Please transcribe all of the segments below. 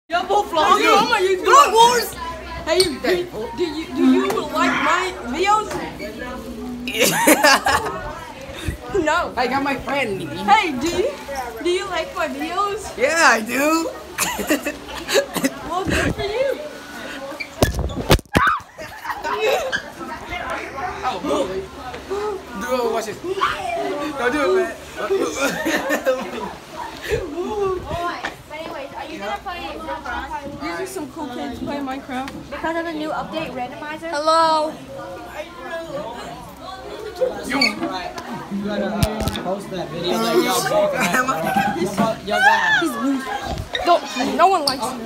Y'all both vlogging? Yo, I'm on YouTube. Vlog wars! Hey, do you like my videos? No. I got my friend. Hey, do you like my videos? Yeah, I do. Well, good for you. Oh, boy. Do it, watch it. Don't do it, man. Anyways, are you gonna play Minecraft? These are some cool kids playing Minecraft. Because of the new update randomizer? Hello. You gotta post that video that y'all both y'all got. No one likes me.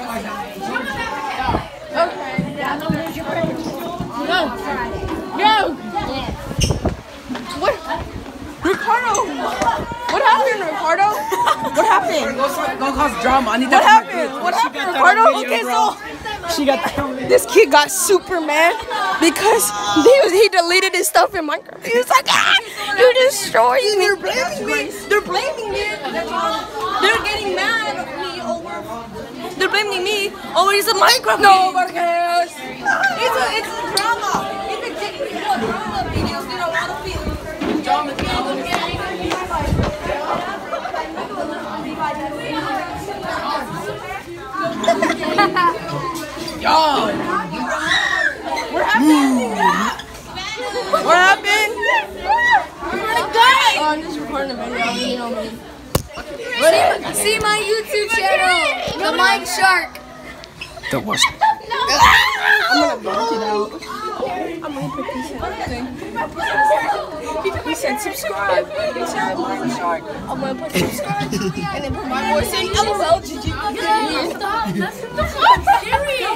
Okay. Go. What? Ricardo. What happened, Ricardo? What happened? Go cause drama. I need What that. happened? What happened, Ricardo? Okay, so She got that. this kid got super mad because he deleted his stuff in Minecraft. He was like, you destroyed me. They're blaming me. They're blaming me. They're getting mad at me over. They're blaming me over his Minecraft. Nobody cares. It's a drama. It's a drama videos. There are a lot of people. Drama Yo. What happened? What happened? I'm just recording a video. You know me. See my YouTube channel, The Mike Shark. Don't watch it. I'm gonna block it out. I'm gonna put this thing. He said subscribe. He said Mike Shark. I'm gonna put subscribe and then put my voice saying LOL GG. Stop. That's serious.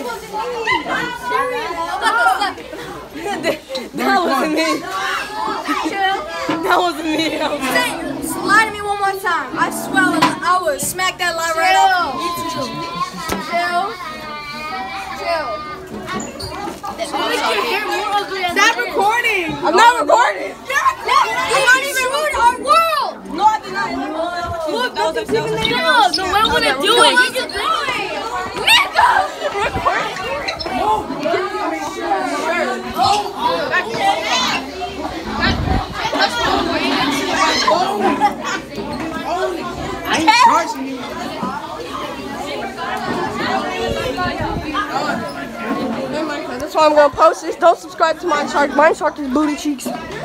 That wasn't me. That wasn't me. Slide to me one more time. I swear I would smack that line right off. Stop recording. I'm not recording. You're not even ruining our world. No, I did not. Look, that was even there. No, I wouldn't do it. You just do it. Nigga! I ain't charging you. That's why I'm gonna post this. Don't subscribe to Mine Shark. Mine Shark is booty cheeks.